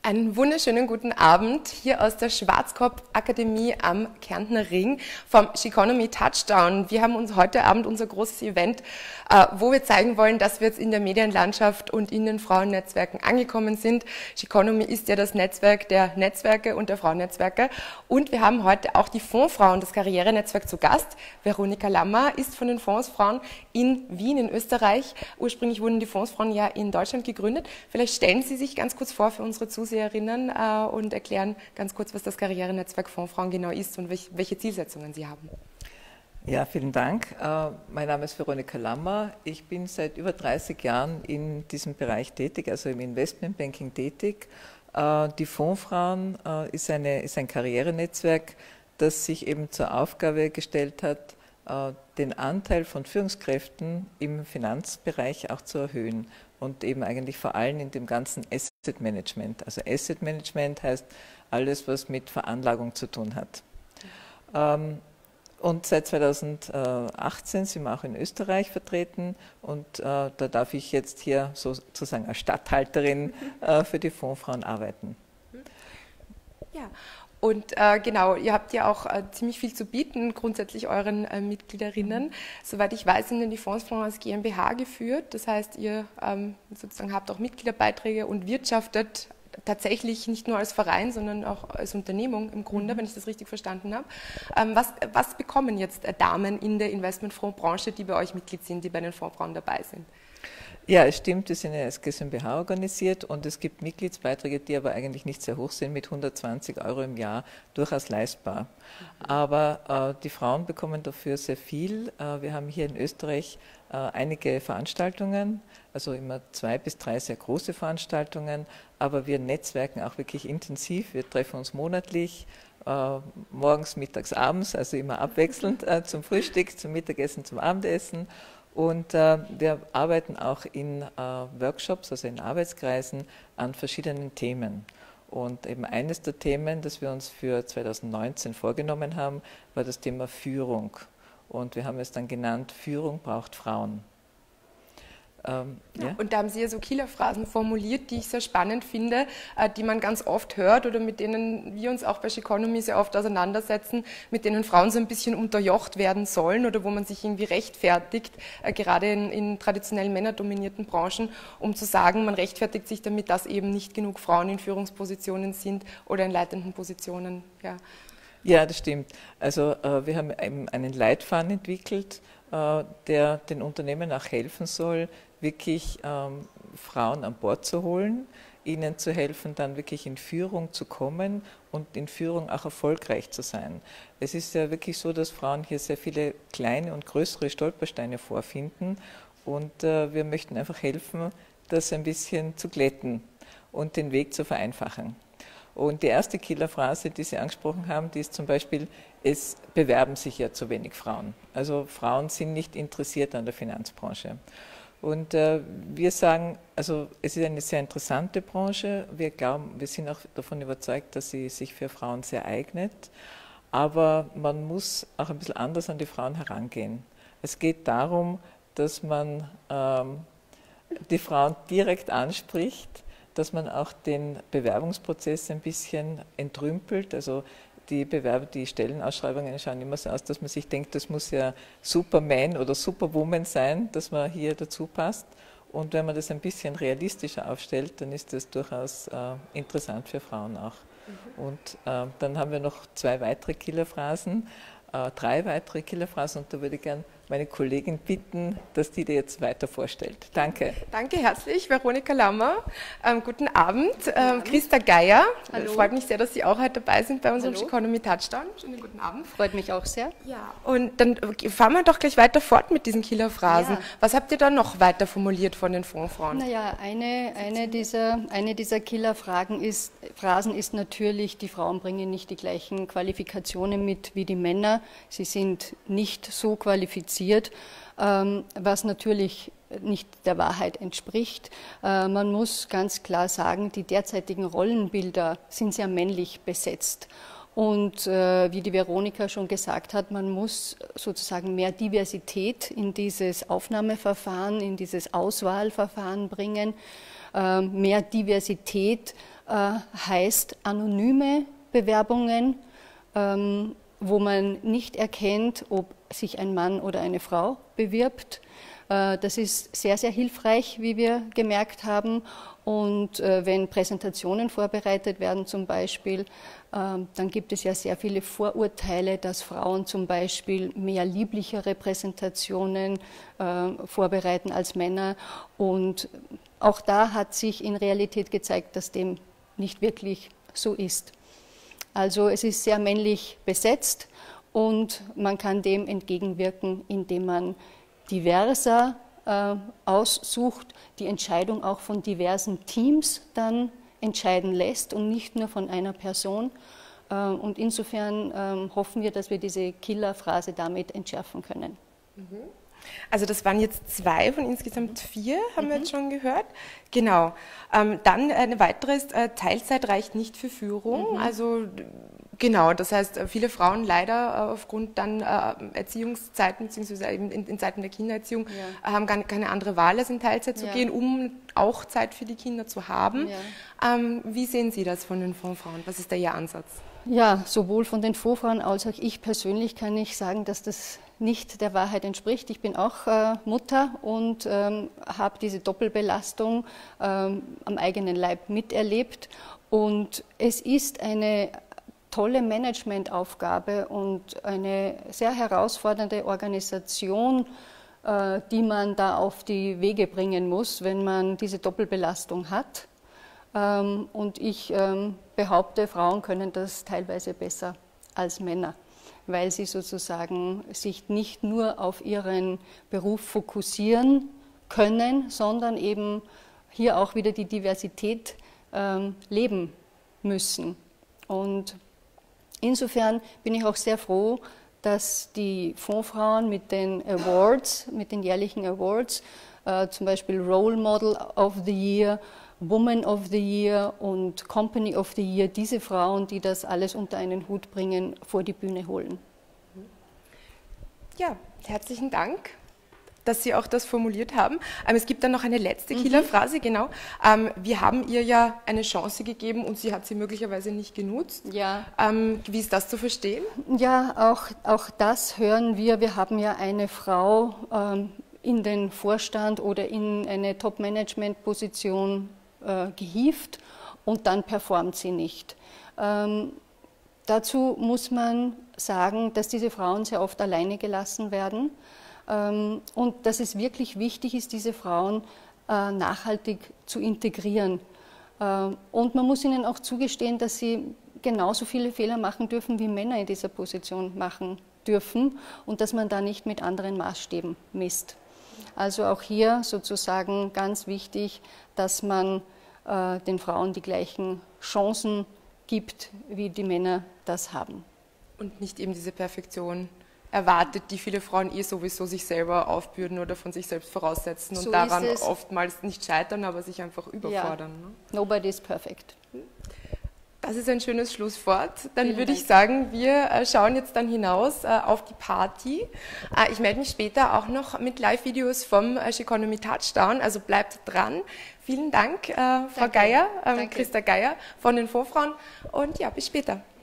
Einen wunderschönen guten Abend hier aus der Schwarzkopf-Akademie am Kärntner Ring vom Sheconomy Touchdown. Wir haben uns heute Abend unser großes Event, wo wir zeigen wollen, dass wir jetzt in der Medienlandschaft und in den Frauennetzwerken angekommen sind. Sheconomy ist ja das Netzwerk der Netzwerke und der Frauennetzwerke. Und wir haben heute auch die Fondsfrauen, das Karrierenetzwerk, zu Gast. Veronika Lammer ist von den Fondsfrauen in Wien in Österreich. Ursprünglich wurden die Fondsfrauen ja in Deutschland gegründet. Vielleicht stellen Sie sich ganz kurz vor für unsere Zuseherinnen und erklären ganz kurz, was das Karrierenetzwerk Fondsfrauen genau ist und welche Zielsetzungen Sie haben. Ja, vielen Dank. Mein Name ist Veronika Lammer. Ich bin seit über 30 Jahren in diesem Bereich tätig, also im Investmentbanking tätig. Die Fondsfrauen ist ein Karrierenetzwerk, das sich eben zur Aufgabe gestellt hat, den Anteil von Führungskräften im Finanzbereich auch zu erhöhen und eben eigentlich vor allem in dem ganzen Asset Management. Also Asset Management heißt alles, was mit Veranlagung zu tun hat. Und seit 2018 sind wir auch in Österreich vertreten und da darf ich jetzt hier sozusagen als Statthalterin für die Fondsfrauen arbeiten. Ja. Und genau, ihr habt ja auch ziemlich viel zu bieten, grundsätzlich euren Mitgliederinnen. Soweit ich weiß, sind denn die Fondsfrauen als GmbH geführt. Das heißt, ihr sozusagen habt auch Mitgliederbeiträge und wirtschaftet tatsächlich nicht nur als Verein, sondern auch als Unternehmung im Grunde, wenn ich das richtig verstanden habe. Was bekommen jetzt Damen in der Investmentfondsbranche, die bei euch Mitglied sind, die bei den Fondsfrauen dabei sind? Ja, es stimmt, wir sind ja als GmbH organisiert und es gibt Mitgliedsbeiträge, die aber eigentlich nicht sehr hoch sind, mit 120 € im Jahr durchaus leistbar. Aber die Frauen bekommen dafür sehr viel. Wir haben hier in Österreich einige Veranstaltungen, also immer 2 bis 3 sehr große Veranstaltungen, aber wir netzwerken auch wirklich intensiv. Wir treffen uns monatlich, morgens, mittags, abends, also immer abwechselnd zum Frühstück, zum Mittagessen, zum Abendessen. Und wir arbeiten auch in Workshops, also in Arbeitskreisen, an verschiedenen Themen. Und eben eines der Themen, das wir uns für 2019 vorgenommen haben, war das Thema Führung. Und wir haben es dann genannt, Führung braucht Frauen. Ja. Und da haben Sie ja so Killerphrasen formuliert, die ich sehr spannend finde, die man ganz oft hört oder mit denen wir uns auch bei Sheconomy sehr oft auseinandersetzen, mit denen Frauen so ein bisschen unterjocht werden sollen oder wo man sich irgendwie rechtfertigt, gerade in traditionell männerdominierten Branchen, um zu sagen, man rechtfertigt sich damit, dass eben nicht genug Frauen in Führungspositionen sind oder in leitenden Positionen. Ja, ja, das stimmt. Also wir haben einen Leitfaden entwickelt, der den Unternehmen auch helfen soll, wirklich Frauen an Bord zu holen, ihnen zu helfen, dann wirklich in Führung zu kommen und in Führung auch erfolgreich zu sein. Es ist ja wirklich so, dass Frauen hier sehr viele kleine und größere Stolpersteine vorfinden und wir möchten einfach helfen, das ein bisschen zu glätten und den Weg zu vereinfachen. Und die erste Killerphrase, die Sie angesprochen haben, die ist zum Beispiel, es bewerben sich ja zu wenig Frauen. Also Frauen sind nicht interessiert an der Finanzbranche. Und wir sagen, also es ist eine sehr interessante Branche. Wir sind auch davon überzeugt, dass sie sich für Frauen sehr eignet. Aber man muss auch ein bisschen anders an die Frauen herangehen. Es geht darum, dass man die Frauen direkt anspricht, dass man auch den Bewerbungsprozess ein bisschen entrümpelt. Also die Stellenausschreibungen schauen immer so aus, dass man sich denkt, das muss ja Superman oder Superwoman sein, dass man hier dazu passt. Und wenn man das ein bisschen realistischer aufstellt, dann ist das durchaus interessant für Frauen auch. Und dann haben wir noch 2 weitere Killerphrasen, 3 weitere Killerphrasen und da würde ich gerne meine Kollegin bitten, dass die dir jetzt weiter vorstellt. Danke. Danke herzlich, Veronika Lammer. Guten Abend. Christa Geier. Hallo. Freut mich sehr, dass Sie auch heute dabei sind bei unserem Sheconomy Touchdown. Schönen guten Abend. Freut mich auch sehr. Ja, und dann fahren wir doch gleich weiter fort mit diesen Killerphrasen. Ja. Was habt ihr da noch weiter formuliert von den Fondsfrauen? Naja, eine dieser Killerphrasen ist natürlich, die Frauen bringen nicht die gleichen Qualifikationen mit wie die Männer. Sie sind nicht so qualifiziert, was natürlich nicht der Wahrheit entspricht. Man muss ganz klar sagen, die derzeitigen Rollenbilder sind sehr männlich besetzt. Und wie die Veronika schon gesagt hat, man muss sozusagen mehr Diversität in dieses Aufnahmeverfahren, in dieses Auswahlverfahren bringen, mehr Diversität heißt anonyme Bewerbungen, wo man nicht erkennt, ob sich ein Mann oder eine Frau bewirbt. Das ist sehr, sehr hilfreich, wie wir gemerkt haben. Und wenn Präsentationen vorbereitet werden zum Beispiel, dann gibt es ja sehr viele Vorurteile, dass Frauen zum Beispiel mehr lieblichere Präsentationen vorbereiten als Männer. Und auch da hat sich in Realität gezeigt, dass dem nicht wirklich so ist. Also es ist sehr männlich besetzt und man kann dem entgegenwirken, indem man diverser aussucht, die Entscheidung auch von diversen Teams dann entscheiden lässt und nicht nur von einer Person. Und insofern hoffen wir, dass wir diese Killerphrase damit entschärfen können. Also das waren jetzt 2 von insgesamt 4, haben wir jetzt schon gehört. Genau. Dann eine weitere ist, Teilzeit reicht nicht für Führung. Also genau, das heißt, viele Frauen leider aufgrund dann Erziehungszeiten, beziehungsweise eben in Zeiten der Kindererziehung, haben keine andere Wahl, als in Teilzeit zu gehen, um auch Zeit für die Kinder zu haben. Wie sehen Sie das von den Fondsfrauen? Was ist da Ihr Ansatz? Ja, sowohl von den Fondsfrauen als auch ich persönlich kann ich sagen, dass das nicht der Wahrheit entspricht. Ich bin auch Mutter und habe diese Doppelbelastung am eigenen Leib miterlebt. Und es ist eine tolle Managementaufgabe und eine sehr herausfordernde Organisation, die man da auf die Wege bringen muss, wenn man diese Doppelbelastung hat. Und ich behaupte, Frauen können das teilweise besser als Männer, weil sie sozusagen sich nicht nur auf ihren Beruf fokussieren können, sondern eben hier auch wieder die Diversität leben müssen. Und insofern bin ich auch sehr froh, dass die Fondsfrauen mit den Awards, mit den jährlichen Awards, zum Beispiel Role Model of the Year, Woman of the Year und Company of the Year, diese Frauen, die das alles unter einen Hut bringen, vor die Bühne holen. Ja, herzlichen Dank, dass Sie auch das formuliert haben. Es gibt dann noch eine letzte Killerphrase, genau. Wir haben ihr ja eine Chance gegeben und sie hat sie möglicherweise nicht genutzt. Ja. Wie ist das zu verstehen? Ja, auch das hören wir. Wir haben ja eine Frau in den Vorstand oder in eine Top-Management-Position gehievt und dann performt sie nicht. Dazu muss man sagen, dass diese Frauen sehr oft alleine gelassen werden und dass es wirklich wichtig ist, diese Frauen nachhaltig zu integrieren. Und man muss ihnen auch zugestehen, dass sie genauso viele Fehler machen dürfen, wie Männer in dieser Position machen dürfen und dass man da nicht mit anderen Maßstäben misst. Also auch hier sozusagen ganz wichtig, dass man den Frauen die gleichen Chancen gibt, wie die Männer das haben. Und nicht eben diese Perfektion erwartet, die viele Frauen sowieso sich selber aufbürden oder von sich selbst voraussetzen und so daran oftmals nicht scheitern, aber sich einfach überfordern. Ja. Ne? Nobody is perfect. Das ist ein schönes Schlusswort. Dann würde ich sagen, wir schauen jetzt dann hinaus auf die Party. Ich melde mich später auch noch mit Live-Videos vom Sheconomy Touchdown, also bleibt dran. Vielen Dank, Frau Geier, Christa Geier von den Fondsfrauen und ja, bis später.